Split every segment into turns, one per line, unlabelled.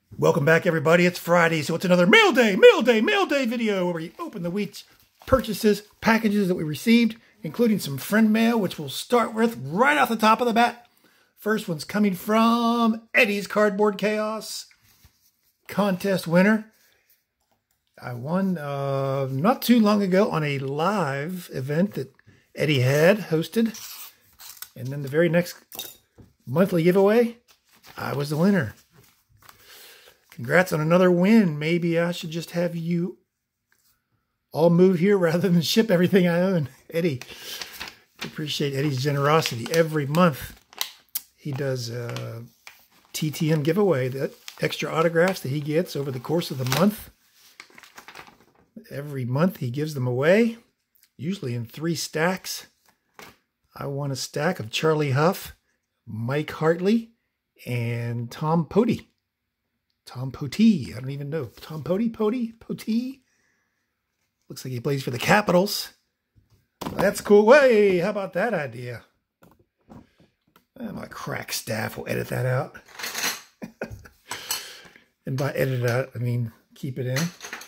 Welcome back, everybody. It's Friday, so it's another mail day video where we open the week's purchases, packages that we received, including some friend mail, which we'll start with right off the top of the bat. First one's coming from Eddie's Cardboard Chaos contest winner. I won not too long ago on a live event that Eddie had hosted. And then the very next monthly giveaway, I was the winner. Congrats on another win. Maybe I should just have you all move here rather than ship everything I own. Eddie, appreciate Eddie's generosity. Every month he does a TTM giveaway, the extra autographs that he gets over the course of the month. Every month he gives them away, usually in 3 stacks. I won a stack of Charlie Huff, Mike Hartley, and Tom Potee. Tom Potee, I don't even know. Tom Potee? Looks like he plays for the Capitals. That's cool. Way, how about that idea? My crack staff will edit that out. And by edit it out, I mean keep it in.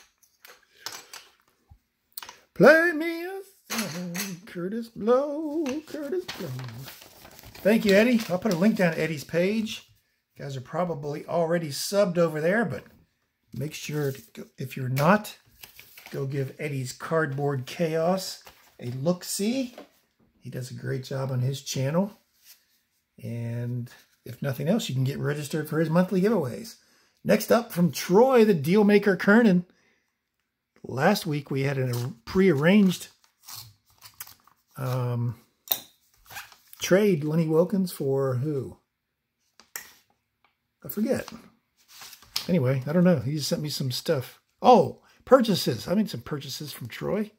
Play me a song, Curtis Blow, Curtis Blow. Thank you, Eddie. I'll put a link down to Eddie's page. You guys are probably already subbed over there, but make sure, if you're not, go give Eddie's Cardboard Chaos a look-see. He does a great job on his channel. And if nothing else, you can get registered for his monthly giveaways. Next up, from Troy, the Dealmaker Kernan. Last week, we had a pre-arranged trade, Lenny Wilkins, for who? I forget. Anyway, I don't know. He just sent me some stuff. Oh, purchases. I made some purchases from Troy.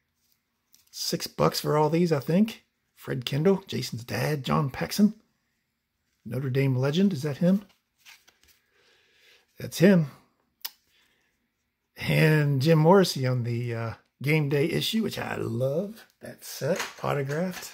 $6 for all these, I think. Fred Kendall, Jason's dad, John Paxson. Notre Dame legend. Is that him? That's him. And Jim Morrissey on the game day issue, which I love. That set, autographed.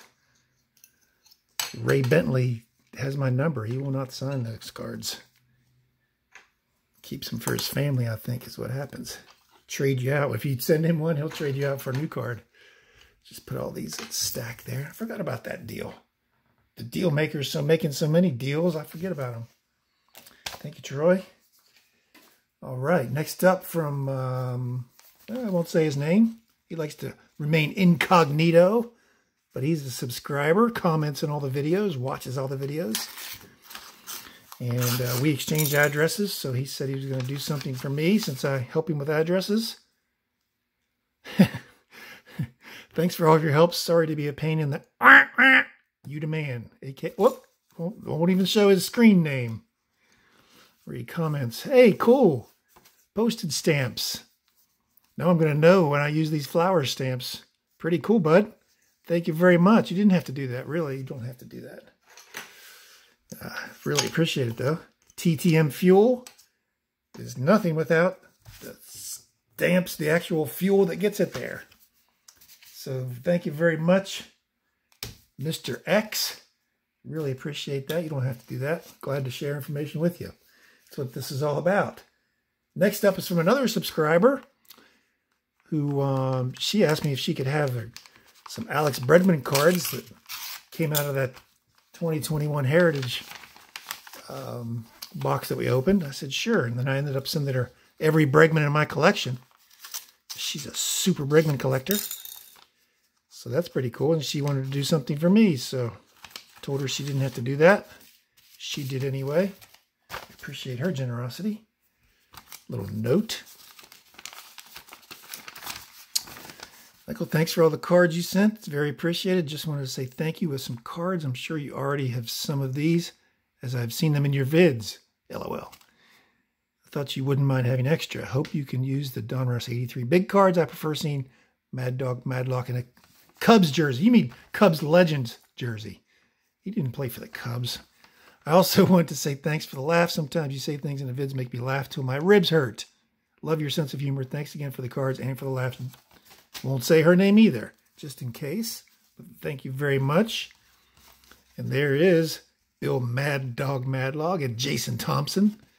Ray Bentley has my number. He will not sign those cards. Keeps them for his family, I think, is what happens. Trade you out. If you send him one, he'll trade you out for a new card. Just put all these stacked there. I forgot about that deal. The deal makers making so many deals, I forget about them. Thank you, Troy. All right, next up from, I won't say his name. He likes to remain incognito, but he's a subscriber, comments on all the videos, watches all the videos. And we exchanged addresses, so he said he was going to do something for me since I help him with addresses. Thanks for all of your help. Sorry to be a pain in the... You demand. Whoop. Won't even show his screen name. Where he comments, hey, cool. Postage stamps. Now I'm going to know when I use these flower stamps. Pretty cool, bud. Thank you very much. You didn't have to do that, really. You don't have to do that. Really appreciate it, though. TTM Fuel is nothing without the stamps, the actual fuel that gets it there. So thank you very much, Mr. X. Really appreciate that. You don't have to do that. Glad to share information with you. That's what this is all about. Next up is from another subscriber who she asked me if she could have some Alex Bregman cards that came out of that 2021 Heritage box that we opened. I said, sure. And then I ended up sending her every Bregman in my collection. She's a super Bregman collector. So that's pretty cool. And she wanted to do something for me. So I told her she didn't have to do that. She did anyway. Appreciate her generosity. Little note. Michael, thanks for all the cards you sent. It's very appreciated. Just wanted to say thank you with some cards. I'm sure you already have some of these, as I've seen them in your vids. LOL. I thought you wouldn't mind having extra. Hope you can use the Donruss 83 big cards. I prefer seeing Mad Dog Madlock in a Cubs jersey. You mean Cubs Legends jersey. He didn't play for the Cubs. I also want to say thanks for the laugh. Sometimes you say things in the vids make me laugh till my ribs hurt. Love your sense of humor. Thanks again for the cards and for the laughs. Won't say her name either, just in case. But thank you very much. And there is Bill Mad Dog Madlog and Jason Thompson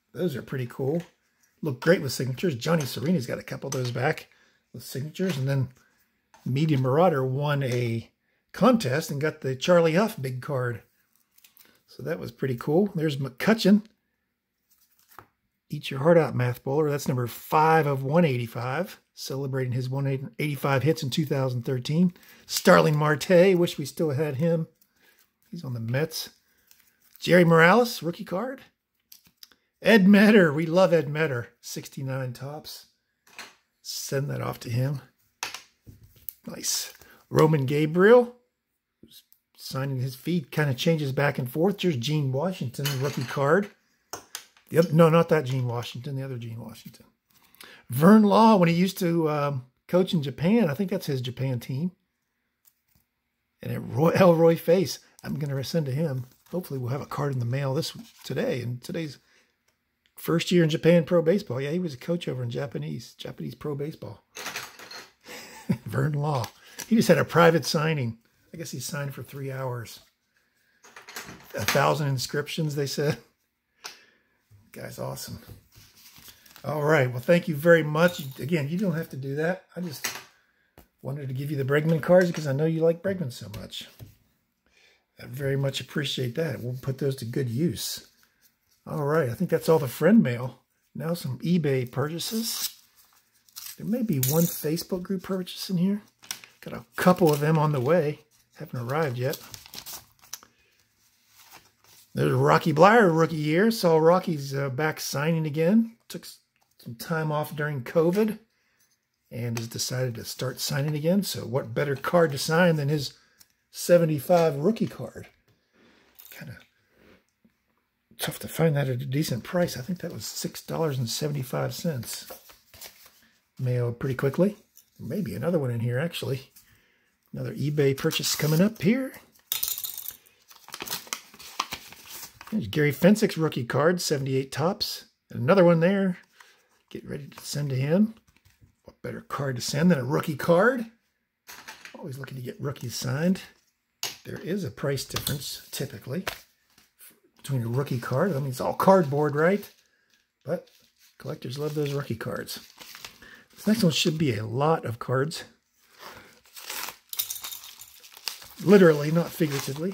Those are pretty cool. Look great with signatures. Johnny Sereni's got a couple of those back with signatures. And then Media Marauder won a contest and got the Charlie Huff big card. So that was pretty cool. There's McCutcheon. Eat Your Heart Out, Math Bowler. That's number 5 of 185. Celebrating his 185 hits in 2013. Starling Marte. Wish we still had him. He's on the Mets. Jerry Morales, rookie card. Ed Metter. We love Ed Metter. 69 tops. Send that off to him. Nice. Roman Gabriel. Who's signing his feet. Kind of changes back and forth. There's Gene Washington, rookie card. Yep, no, not that Gene Washington. The other Gene Washington. Vern Law, when he used to coach in Japan. I think that's his Japan team. And Elroy Face. I'm going to send to him. Hopefully we'll have a card in the mail today. And today's first year in Japan Pro Baseball. Yeah, he was a coach over in Japanese Pro Baseball. Vern Law. He just had a private signing. I guess he signed for 3 hours. 1,000 inscriptions, they said. Guy's awesome. All right. Well, thank you very much. Again, you don't have to do that. I just wanted to give you the Bregman cards because I know you like Bregman so much. I very much appreciate that. We'll put those to good use. All right. I think that's all the friend mail. Now some eBay purchases. There may be one Facebook group purchase in here. Got a couple of them on the way. Haven't arrived yet. There's Rocky Bleier, rookie year. Saw Rocky's back signing again. Took some time off during COVID and has decided to start signing again. So what better card to sign than his 75 rookie card? Kind of tough to find that at a decent price. I think that was $6.75. Mailed pretty quickly. Maybe another one in here, actually. Another eBay purchase coming up here. There's Gary Fensick's rookie card, 78 tops. And another one there. Get ready to send to him. What better card to send than a rookie card? Always looking to get rookies signed. There is a price difference, typically, between a rookie card. I mean, it's all cardboard, right? But collectors love those rookie cards. This next one should be a lot of cards. Literally, not figuratively.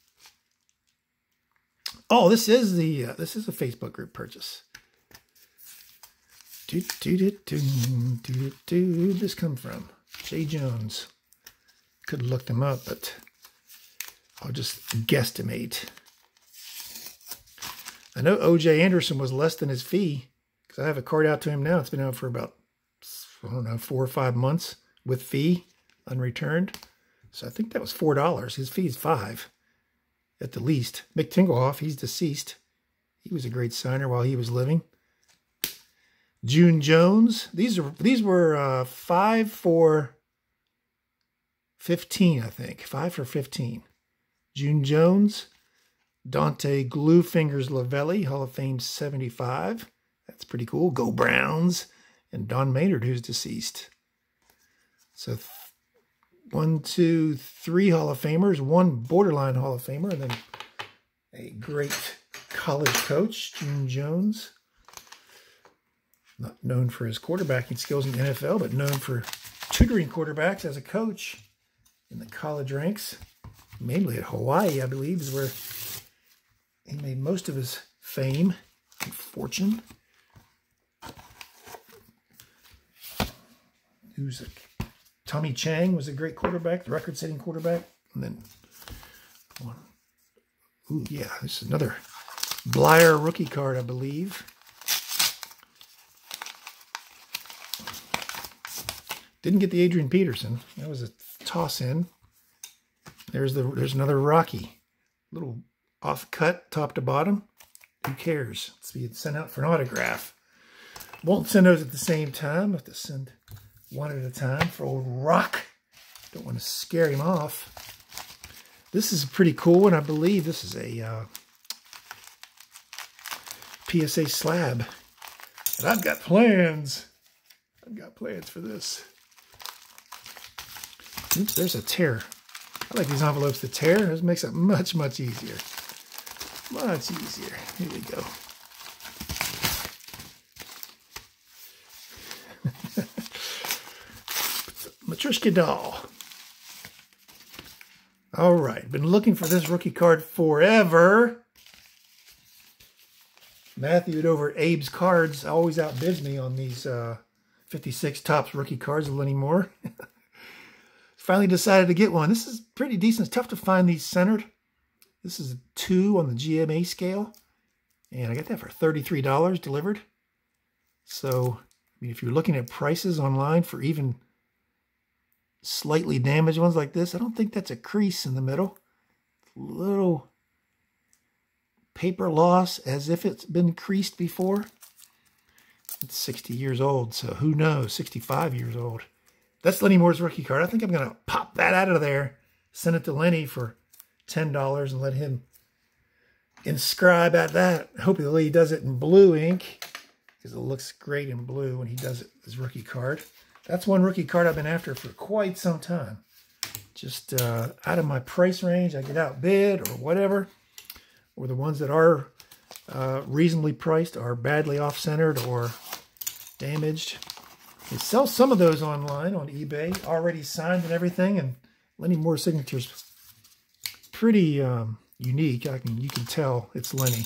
Oh, this is a Facebook group purchase. Who'd this come from? Jay Jones. Could have looked him up, but I'll just guesstimate. I know O.J. Anderson was less than his fee because I have a card out to him now. It's been out for about, I don't know, 4 or 5 months with fee unreturned. So I think that was $4. His fee is $5 at the least. Mick Tinglehoff, he's deceased. He was a great signer while he was living. June Jones. These were 5 for 15, I think. 5 for 15. June Jones. Dante Gluefingers Lavelli, Hall of Fame 75. That's pretty cool. Go Browns. And Don Maynard, who's deceased. So 1, 2, 3 Hall of Famers, 1 borderline Hall of Famer, and then a great college coach, June Jones. Not known for his quarterbacking skills in the NFL, but known for tutoring quarterbacks as a coach in the college ranks. Mainly at Hawaii, I believe, is where he made most of his fame and fortune. Tommy Chang was a great quarterback, the record-setting quarterback. And then one. Ooh, yeah, this is another Bleier rookie card, I believe. Didn't get the Adrian Peterson. That was a toss-in. There's another Rocky. Little off-cut, top to bottom. Who cares? It's being sent out for an autograph. Won't send those at the same time. I have to send one at a time for old Rock. Don't want to scare him off. This is a pretty cool one. I believe this is a PSA slab. And I've got plans. I've got plans for this. Oops, there's a tear. I like these envelopes to tear. This makes it much, much easier. Much easier. Here we go. Matryoshka doll. All right, been looking for this rookie card forever. Matthew over at Abe's Cards always outbids me on these 56 Topps rookie cards of Lenny Moore. Finally decided to get one. This is pretty decent. It's tough to find these centered. This is a 2 on the GMA scale. And I got that for $33 delivered. So, I mean, if you're looking at prices online for even slightly damaged ones like this, I don't think that's a crease in the middle. Little paper loss as if it's been creased before. It's 60 years old, so who knows? 65 years old. That's Lenny Moore's rookie card. I think I'm going to pop that out of there, send it to Lenny for $10 and let him inscribe at that. Hopefully he does it in blue ink because it looks great in blue when he does it, his rookie card. That's one rookie card I've been after for quite some time. Just out of my price range, I get outbid or whatever. Or the ones that are reasonably priced are badly off-centered or damaged. They sell some of those online on eBay, already signed and everything, and Lenny Moore's signature's pretty unique. You can tell it's Lenny.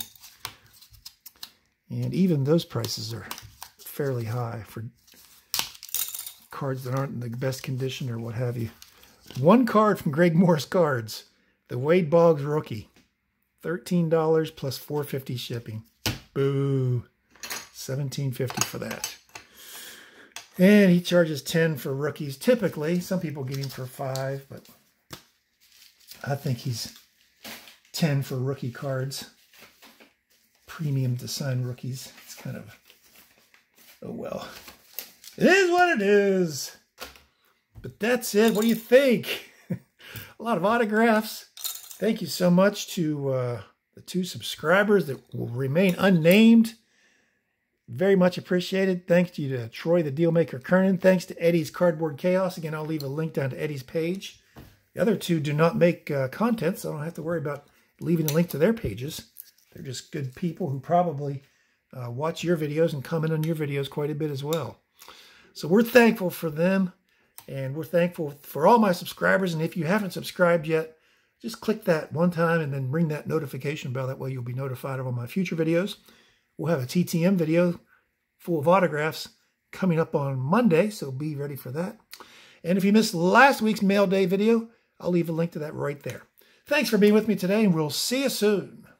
And even those prices are fairly high for cards that aren't in the best condition or what have you. One card from Greg Morris Cards, the Wade Boggs rookie. $13 plus $4.50 shipping. Boo. $17.50 for that. And he charges $10 for rookies. Typically, some people get him for $5, but I think he's $10 for rookie cards. Premium to sign rookies. It's kind of, oh well. It is what it is. But that's it. What do you think? A lot of autographs. Thank you so much to the 2 subscribers that will remain unnamed. Very much appreciated. Thanks you to Troy the Dealmaker Kernan. Thanks to Eddie's Cardboard Chaos. Again, I'll leave a link down to Eddie's page. The other 2 do not make content, so I don't have to worry about leaving a link to their pages. They're just good people who probably watch your videos and comment on your videos quite a bit as well. So we're thankful for them, and we're thankful for all my subscribers. And if you haven't subscribed yet, just click that one time and then ring that notification bell. That way you'll be notified of all my future videos. We'll have a TTM video full of autographs coming up on Monday, so be ready for that. And if you missed last week's Mail Day video, I'll leave a link to that right there. Thanks for being with me today, and we'll see you soon.